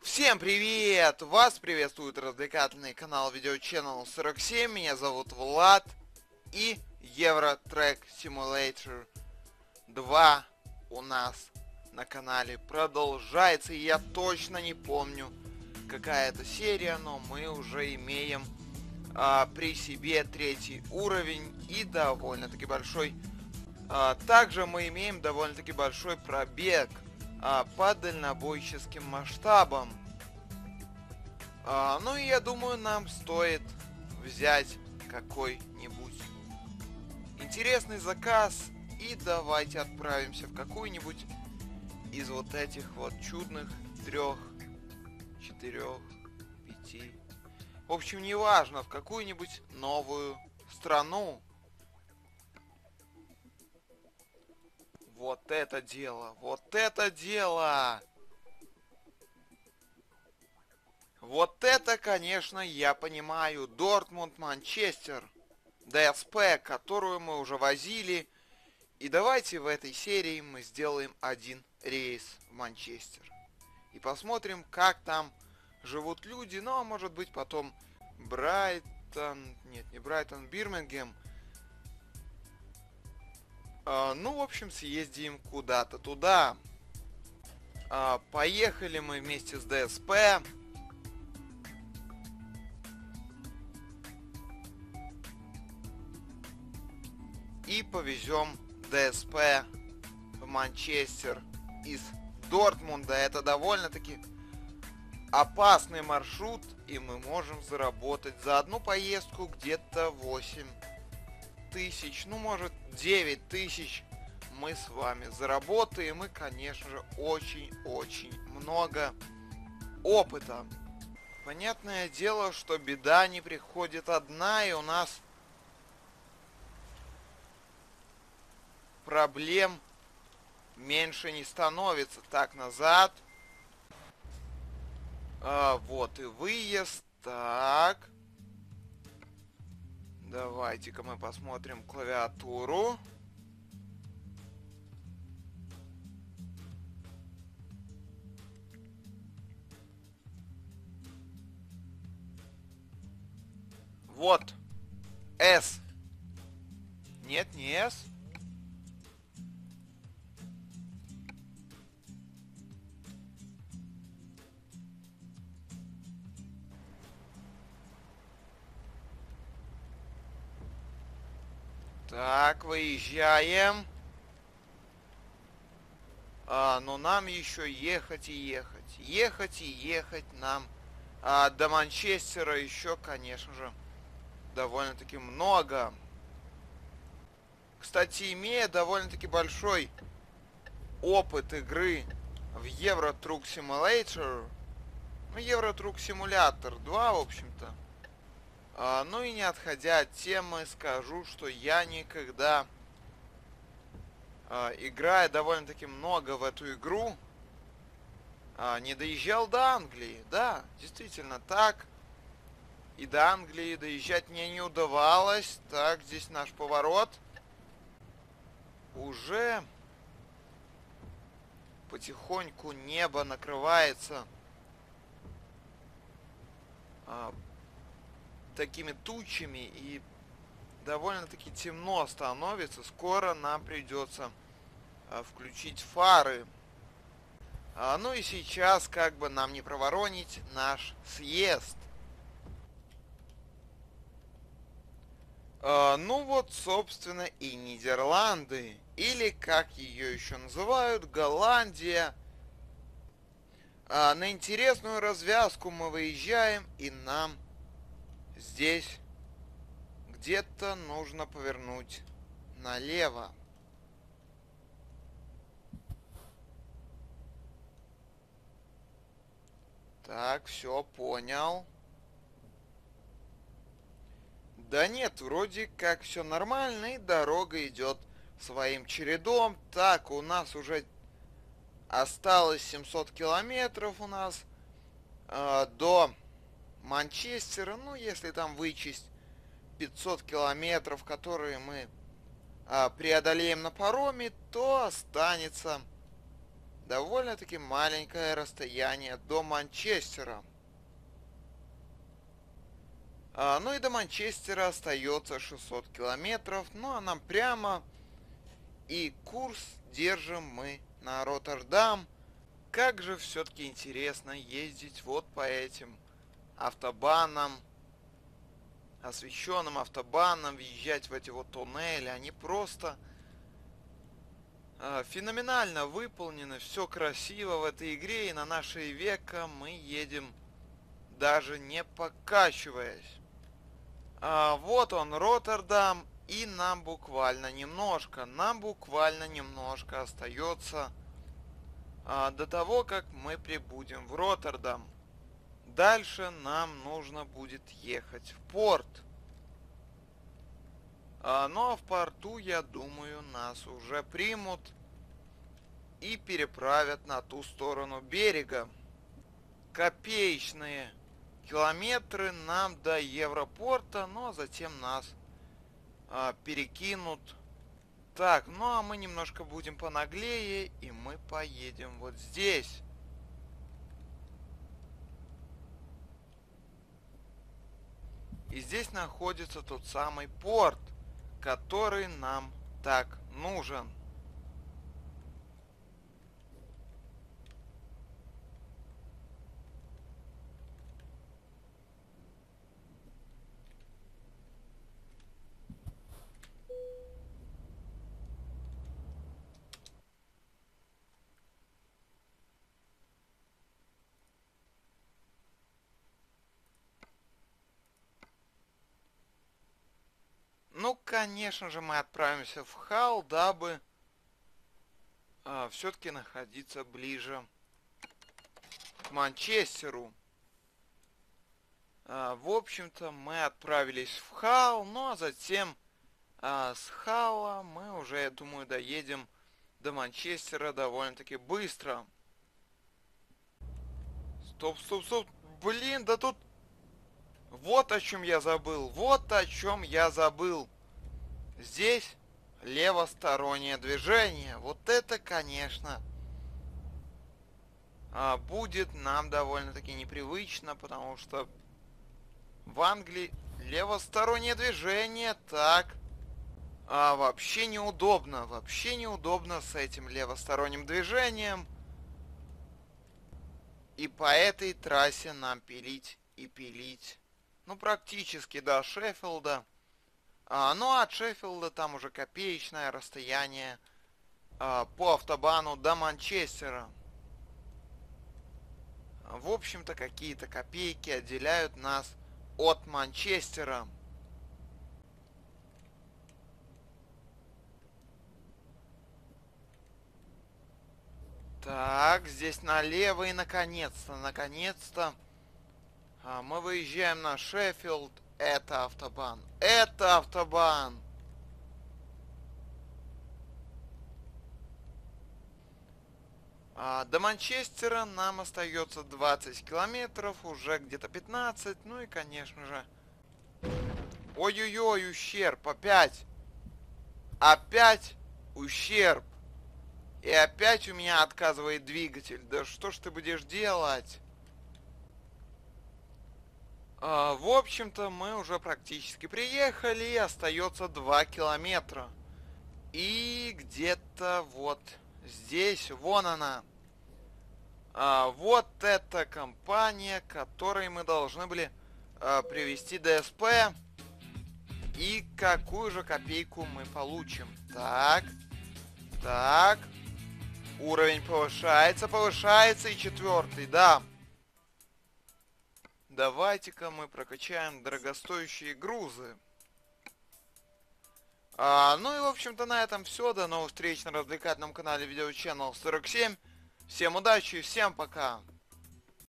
Всем привет! Вас приветствует развлекательный канал Video Channel 47. Меня зовут Влад. И Euro Truck Simulator 2 у нас на канале продолжается. И я точно не помню, какая это серия, но мы уже имеем при себе третий уровень и довольно-таки большой. Также мы имеем довольно-таки большой пробег по дальнобойческим масштабам. Ну и я думаю, нам стоит взять какой-нибудь интересный заказ. И давайте отправимся в какую-нибудь из вот этих вот чудных 3, 4, 5. В общем, неважно, в какую-нибудь новую страну. Вот это дело, вот это дело! Вот это, конечно, я понимаю. Дортмунд, Манчестер, ДСП, которую мы уже возили. И давайте в этой серии мы сделаем один рейс в Манчестер. И посмотрим, как там живут люди. Ну, а может быть потом Брайтон... Нет, не Брайтон, Бирмингем. Ну, в общем, съездим куда-то туда. Поехали мы вместе с ДСП. И повезем ДСП в Манчестер из Дортмунда. Это довольно-таки опасный маршрут, и мы можем заработать за одну поездку где-то 8 тысяч, ну может 9 тысяч мы с вами заработаем, и конечно же очень-очень много опыта. Понятное дело, что беда не приходит одна, и у нас проблем меньше не становится. Так, назад. Вот и выезд. Так. Давайте-ка мы посмотрим клавиатуру. Вот. S. Нет, не S. Так, выезжаем. Но нам еще ехать и ехать. Ехать и ехать нам. До Манчестера еще, конечно же, довольно-таки много. Кстати, имея довольно-таки большой опыт игры в Euro Truck Simulator, ну, Euro Truck Simulator 2, в общем-то, ну и не отходя от темы, скажу, что я никогда, играя довольно-таки много в эту игру, не доезжал до Англии. Да, действительно так. И до Англии доезжать мне не удавалось. Так, здесь наш поворот. Уже потихоньку небо накрывается такими тучами, и довольно-таки темно становится. Скоро нам придется включить фары. Ну и сейчас как бы нам не проворонить наш съезд. Ну вот, собственно, и Нидерланды, или как ее еще называют, Голландия. На интересную развязку мы выезжаем, и нам здесь где-то нужно повернуть налево. Так, все, понял. Да нет, вроде как все нормально, и дорога идет своим чередом. Так, у нас уже осталось 700 километров у нас до Манчестера. Ну, если там вычесть 500 километров, которые мы преодолеем на пароме, то останется довольно-таки маленькое расстояние до Манчестера. Ну и до Манчестера остается 600 километров. Ну а нам прямо. И курс держим мы на Роттердам. Как же все-таки интересно ездить вот по этим автобанам, освещенным автобанам, въезжать в эти вот туннели. Они просто феноменально выполнены, все красиво в этой игре. И на нашей века мы едем даже не покачиваясь. Вот он, Роттердам, и нам буквально немножко остается до того, как мы прибудем в Роттердам. Дальше нам нужно будет ехать в порт. Ну а в порту, я думаю, нас уже примут и переправят на ту сторону берега. Копеечные километры нам до Европорта, но затем нас перекинут. Так, ну а мы немножко будем понаглее, и мы поедем вот здесь. И здесь находится тот самый порт, который нам так нужен. Ну, конечно же, мы отправимся в Халл, дабы все-таки находиться ближе к Манчестеру. В общем-то, мы отправились в Халл, ну а затем с Халла мы уже, я думаю, доедем до Манчестера довольно-таки быстро. Стоп, стоп, стоп. Блин, да тут... Вот о чем я забыл. Вот о чем я забыл. Здесь левостороннее движение. Вот это, конечно, будет нам довольно-таки непривычно, потому что в Англии левостороннее движение так вообще неудобно. Вообще неудобно с этим левосторонним движением. И по этой трассе нам пилить и пилить. Ну, практически до Шеффилда. Ну, а от Шеффилда там уже копеечное расстояние по автобану до Манчестера. В общем-то, какие-то копейки отделяют нас от Манчестера. Так, здесь налево и наконец-то мы выезжаем на Шеффилд. Это автобан. Это автобан. До Манчестера нам остается 20 километров, уже где-то 15. Ну и, конечно же... Ой-ой-ой, ущерб, опять. Опять ущерб. И опять у меня отказывает двигатель. Да что ж ты будешь делать? В общем-то, мы уже практически приехали, и остается 2 километра. И где-то вот здесь, вон она. Вот эта компания, которой мы должны были привезти ДСП. И какую же копейку мы получим? Так, так. Уровень повышается, и 4-й, да. Давайте-ка мы прокачаем дорогостоящие грузы. Ну и в общем-то на этом все. До новых встреч на развлекательном канале Video Channel 47. Всем удачи, всем пока.